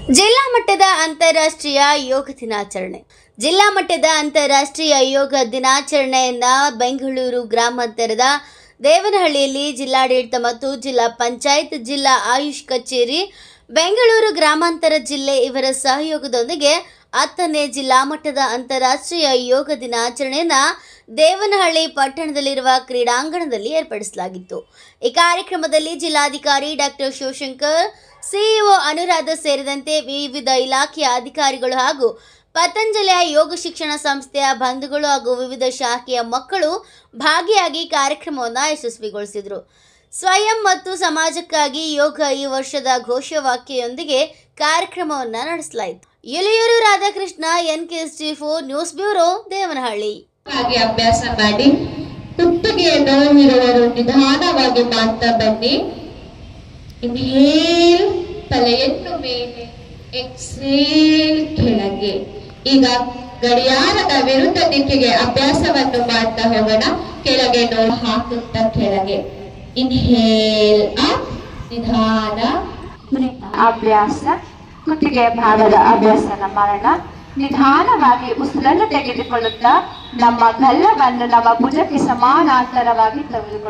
ಜಿಲ್ಲಾ ಮಟ್ಟದ ಅಂತಾರಾಷ್ಟ್ರೀಯ ಯೋಗ ದಿನಾಚರಣೆ. ಜಿಲ್ಲಾ ಮಟ್ಟದ ಅಂತಾರಾಷ್ಟ್ರೀಯ ಯೋಗ ದಿನಾಚರಣೆಯನ್ನ ಬೆಂಗಳೂರು ಗ್ರಾಮಾಂತರದ ದೇವನಹಳ್ಳಿಯಲ್ಲಿ ಜಿಲ್ಲಾಡಳಿತ ಮತ್ತು ಜಿಲ್ಲಾ ಪಂಚಾಯತ್, ಜಿಲ್ಲಾ ಆಯುಷ್ ಕಚೇರಿ, ಬೆಂಗಳೂರು ಗ್ರಾಮಾಂತರ ಜಿಲ್ಲೆ ಇವರ ಸಹಯೋಗದೊಂದಿಗೆ 10ನೇ ಜಿಲ್ಲಾ ಮಟ್ಟದ ಅಂತಾರಾಷ್ಟ್ರೀಯ ಯೋಗ ದಿನಾಚರಣೆಯನ್ನು ದೇವನಹಳ್ಳಿ ಪಟ್ಟಣದಲ್ಲಿರುವ ಕ್ರೀಡಾಂಗಣದಲ್ಲಿ ಏರ್ಪಡಿಸಲಾಗಿತ್ತು. ಈ ಕಾರ್ಯಕ್ರಮದಲ್ಲಿ ಜಿಲ್ಲಾಧಿಕಾರಿ ಡಾಕ್ಟರ್ ಶಿವಶಂಕರ್, ಸಿಇಒ ಅನುರಾಧ ಸೇರಿದಂತೆ ವಿವಿಧ ಇಲಾಖೆಯ ಅಧಿಕಾರಿಗಳು ಹಾಗೂ ಪತಂಜಲಿಯ ಯೋಗ ಶಿಕ್ಷಣ ಸಂಸ್ಥೆಯ ಬಂಧುಗಳು ಹಾಗೂ ವಿವಿಧ ಶಾಖೆಯ ಮಕ್ಕಳು ಭಾಗಿಯಾಗಿ ಕಾರ್ಯಕ್ರಮವನ್ನು ಯಶಸ್ವಿಗೊಳಿಸಿದರು. ಸ್ವಯಂ ಮತ್ತು ಸಮಾಜಕ್ಕಾಗಿ ಯೋಗ ಈ ವರ್ಷದ ಘೋಷವಾಕ್ಯದೊಂದಿಗೆ ಕಾರ್ಯಕ್ರಮವನ್ನು ನಡೆಸಲಾಯಿತು. Yaliyur Radhakrishna, NKST4 news bureau, Devanahalli. ಅಭ್ಯಾಸ ಮಾಡಿ. ಕುತ್ತಿಗೆ ನೋವಿರುವರು ನಿಧಾನವಾಗಿ ಮಾಡ್ತಾ ಬನ್ನಿ. ಇನ್ಹೇಲ್, ತಲೆಯನ್ನು ಮೇಲೆ, ಎಕ್ಸೇಲ್, ಕೆಳಗೆ. ಈಗ ಗಡಿಯಾರದ ವಿರುದ್ಧ ದಿಕ್ಕಿಗೆ ಅಭ್ಯಾಸವನ್ನು ಮಾಡ್ತಾ ಹೋಗೋಣ. ಕೆಳಗೆ ನೋವು ಹಾಕುತ್ತಾ ಕೆಳಗೆ. ಇನ್ಹೇಲ್ ಅಪ್, ನಿಧಾನ ಅಭ್ಯಾಸ. ಕುತ್ತಿಗೆ ಭಾಗದ ಅಭ್ಯಾಸನ ಮಾಡೋಣ. ನಿಧಾನವಾಗಿ ಉಸಿರನ್ನು ತೆಗೆದುಕೊಳ್ಳುತ್ತಾ ನಮ್ಮ ಗಲ್ಲವನ್ನು ನಮ್ಮ ಭುಜಕ್ಕೆ ಸಮಾನಾಂತರವಾಗಿ ತೆಗೆದುಕೊಳ್ಳುತ್ತಾ